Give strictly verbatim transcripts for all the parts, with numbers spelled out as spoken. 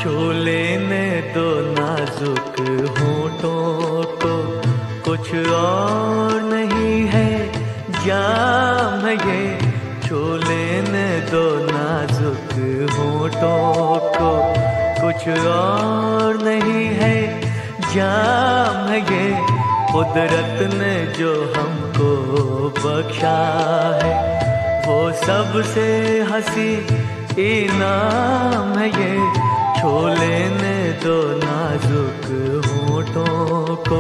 छू लेने दो नाजुक होठों को, कुछ और नहीं है जाम ये। छू लेने दो नाजुक होठों को, कुछ और नहीं है जाम ये। कुदरत ने जो हमको बख्शा है वो सबसे हंसी इनाम है ये। छू लेने दो नाजुक होठों को।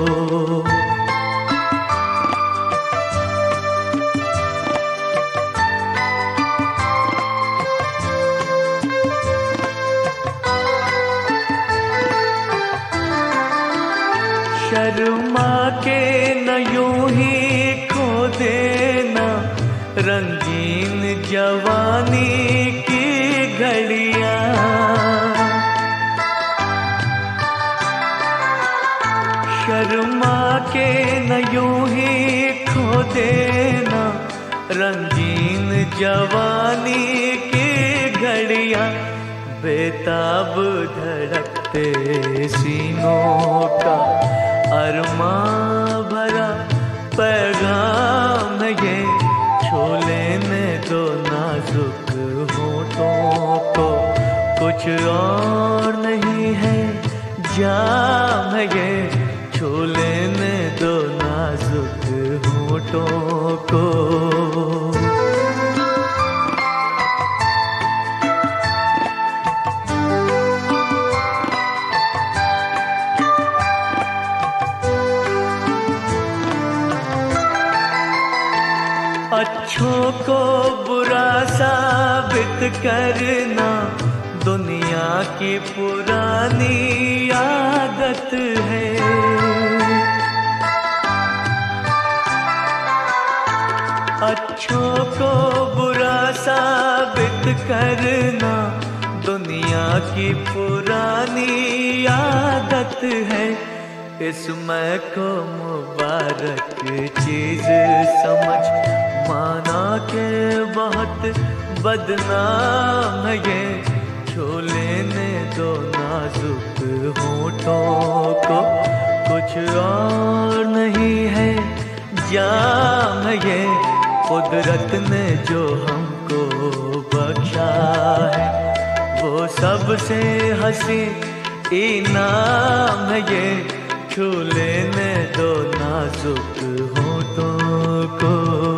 शर्मा के न यूं ही खो देना रंगीन जवानी की घड़ियां। शर्मा के न यूं ही खो देना रंगीन जवानी की घड़ियां। बेताब धड़कते सीनों का अरमां भरा पैगाम ये। छू लेने दो नाजुक होठों को, कुछ और नहीं है जाम ये। छू लेने दो नाजुक होठों को। अच्छों को बुरा साबित करना दुनिया की पुरानी आदत है। अच्छों को बुरा साबित करना दुनिया की पुरानी आदत है। इसमें को मुबारक चीज समझ माना के बहुत बदनाम है ये। छू लेने दो नाजुक होठों को, कुछ और नहीं है जाम ये। कुदरत ने जो हमको बख्शा है वो सबसे हंसी इनाम है ये। छू लेने दो नाजुक होठों को।